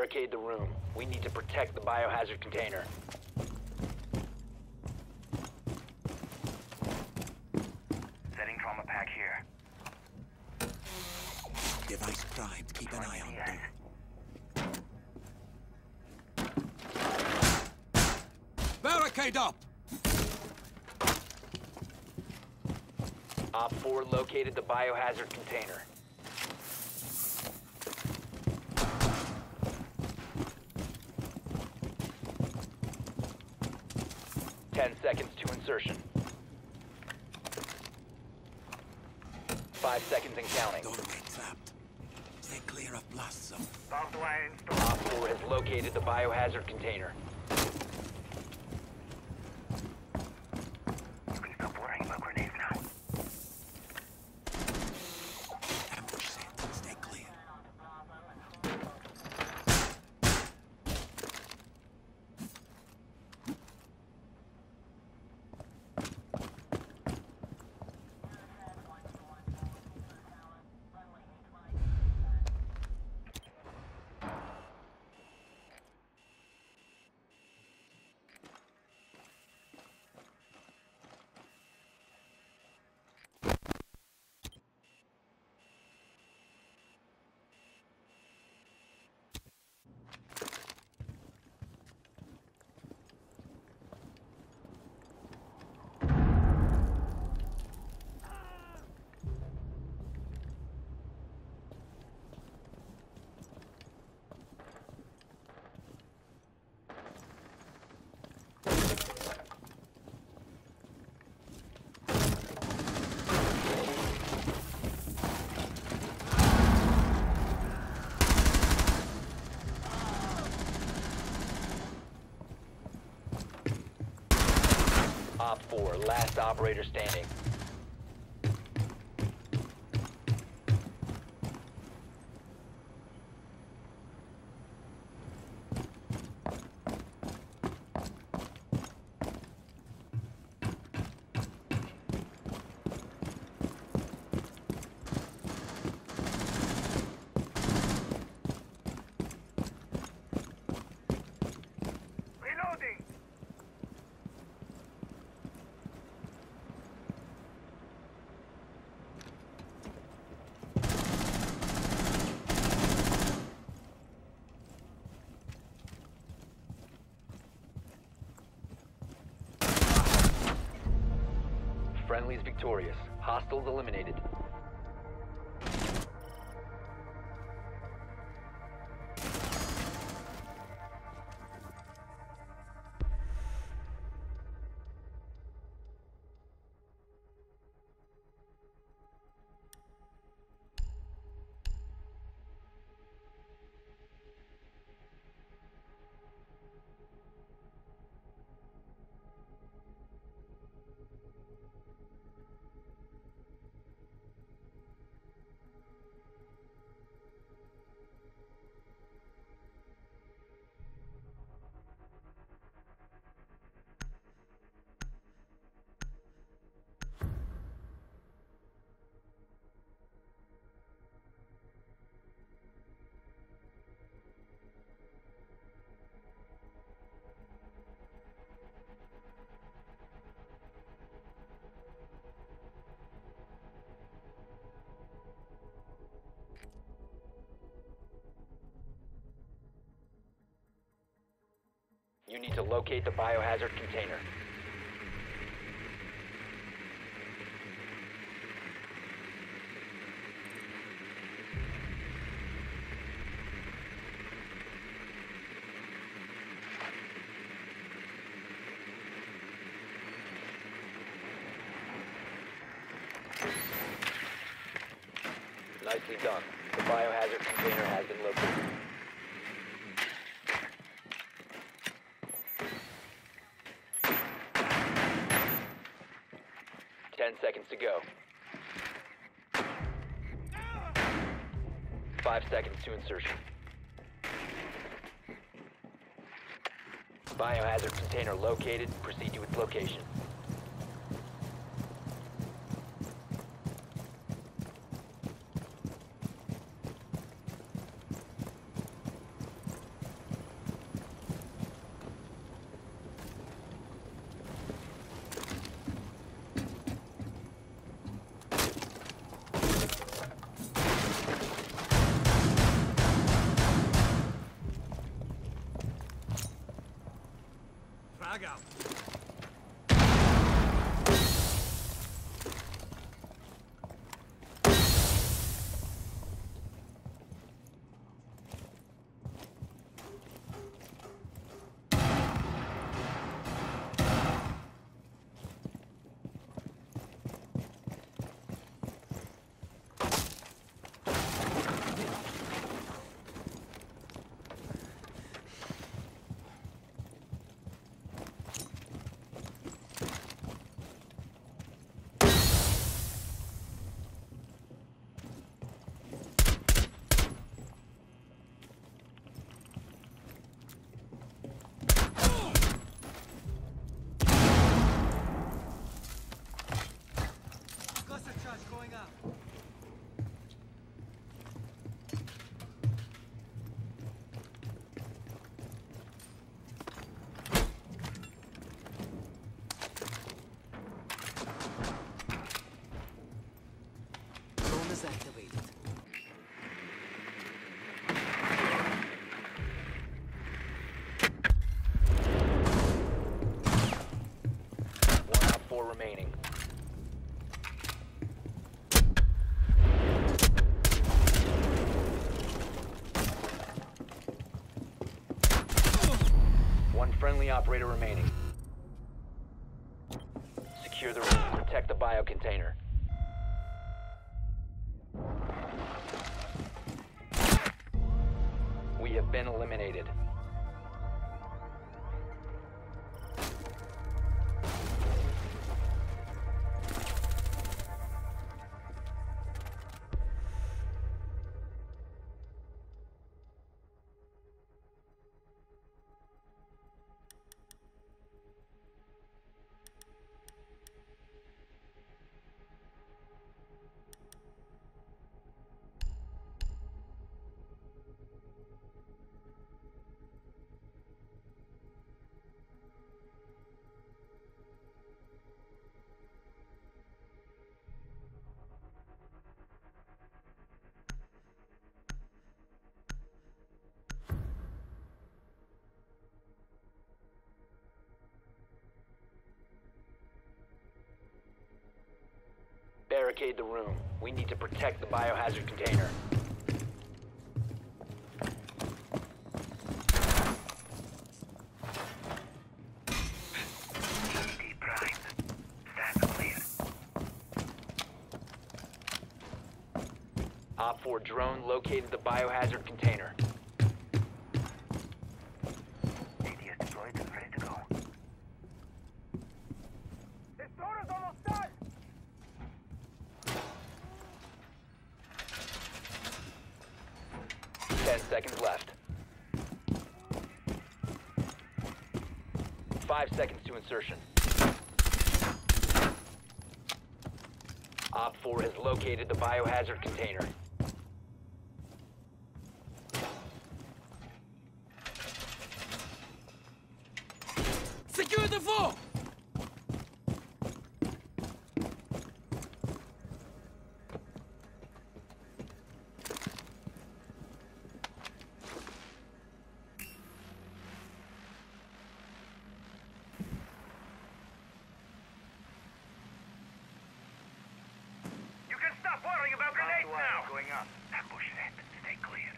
barricade the room. We need to protect the biohazard container. Setting trauma pack here. Device primed. Keep an eye on door. Barricade up! Op 4 located the biohazard container. Ten seconds to insertion. 5 seconds and counting. Doorway trapped. Stay clear of blast zone. Software installed. Op 4 has located the biohazard container. You can stop worrying about grenades now. Ambush set. Stay clear. Op 4, last operator standing. Reloading! Friendly's victorious. Hostiles eliminated. You need to locate the biohazard container. Nicely done. The biohazard container has been located. Ten seconds to go. 5 seconds to insertion. Biohazard container located. Proceed to its location. Frag out. Cluster charge going up. Drone is activated. One out, 4 remaining. One friendly operator remaining. Secure the room. Protect the bio container. We have been eliminated. Barricade the room. We need to protect the biohazard container. Deep primed. Stand clear. Op 4 drone located the biohazard container. ADS deployed and ready to go. Destroyer's almost done! 10 seconds left. 5 seconds to insertion. Op 4 has located the biohazard container. Secure the four! You can stop worrying about grenades now! Going up. Ambush set. Stay clear.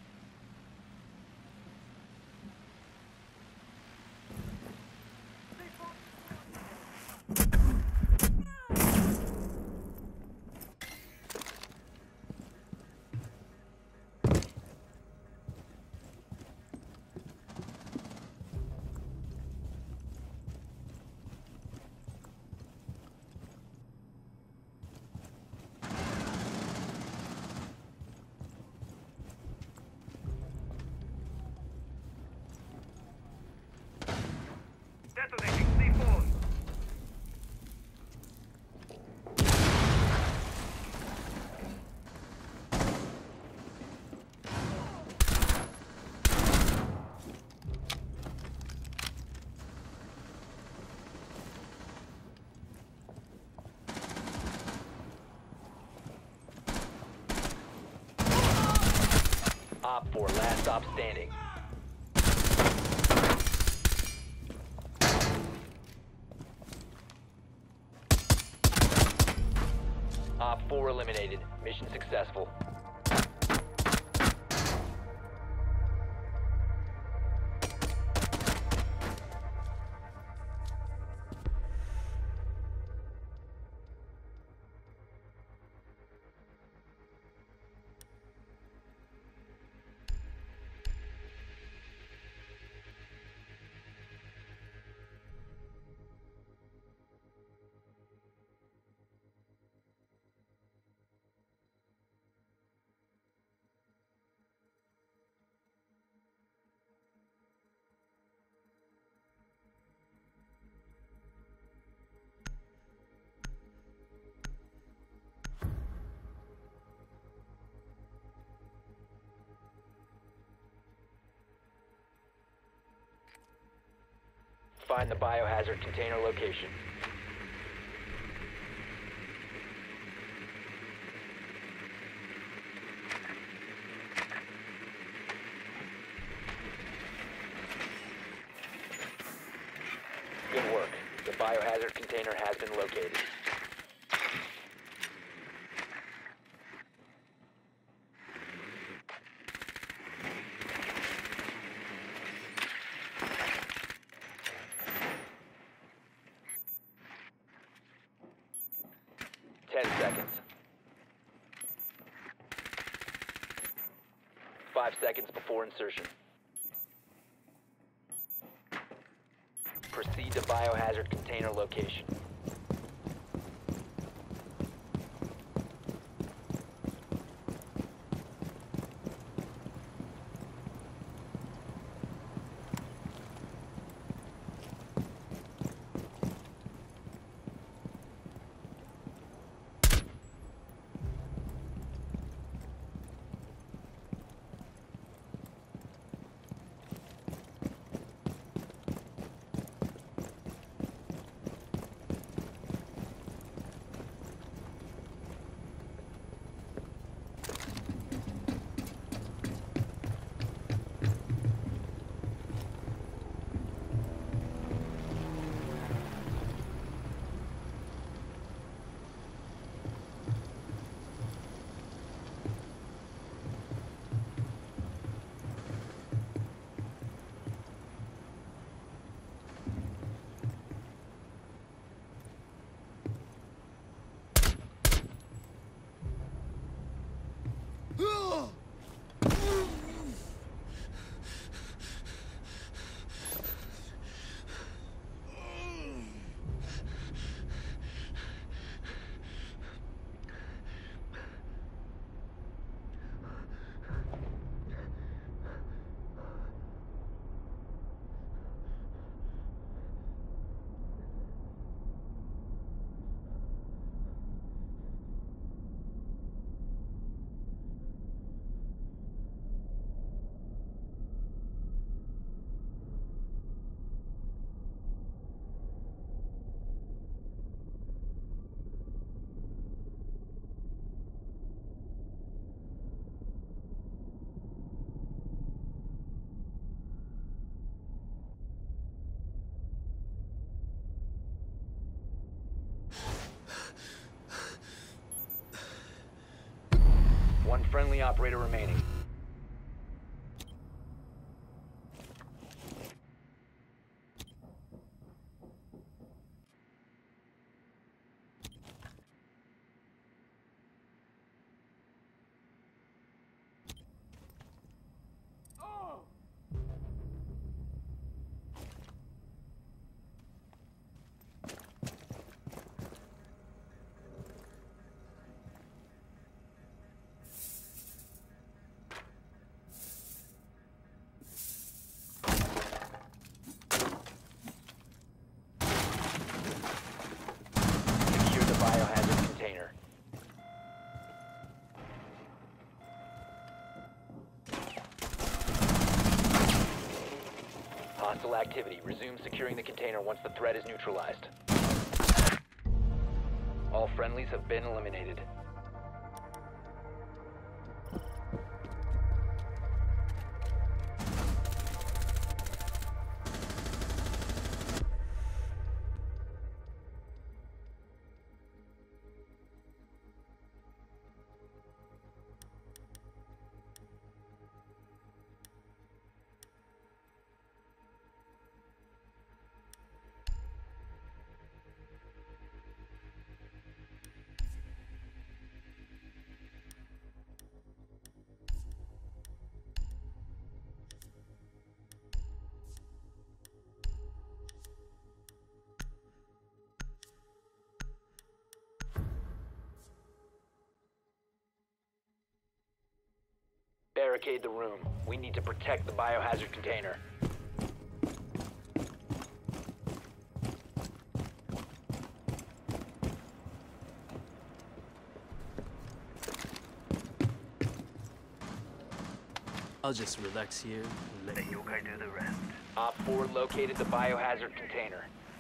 Detonating C4. Op 4 last stop standing. 4 eliminated. Mission successful. Find the biohazard container location. Good work. The biohazard container has been located. Seconds. 5 seconds before insertion. Proceed to biohazard container location. One friendly operator remaining. Secure the biohazard container. Hostile activity. Resume securing the container once the threat is neutralized. All friendlies have been eliminated. barricade the room. We need to protect the biohazard container. I'll just relax here and let you Okay, do the rest. Op 4 located the biohazard container.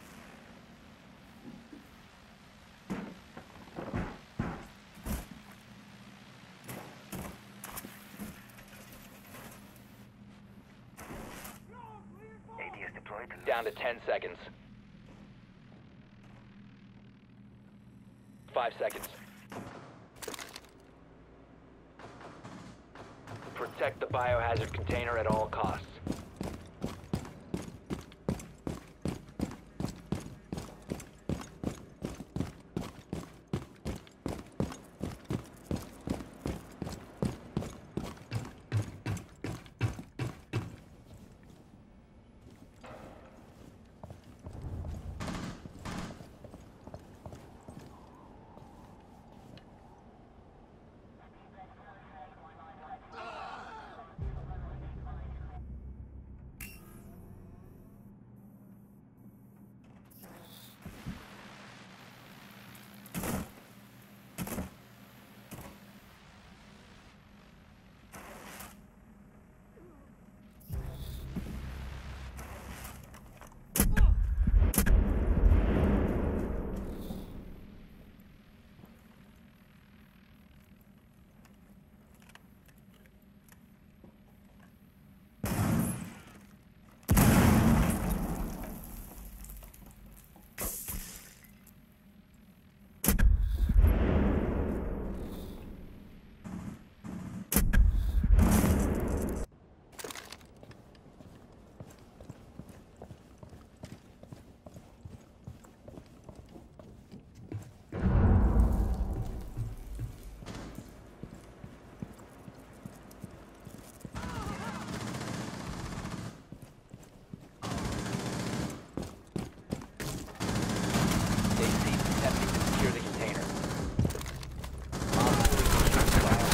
AD is deployed. Down to 10 seconds. 5 seconds. Protect the biohazard container at all costs.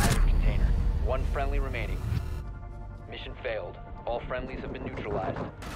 Friendly remaining. Mission failed. All friendlies have been neutralized.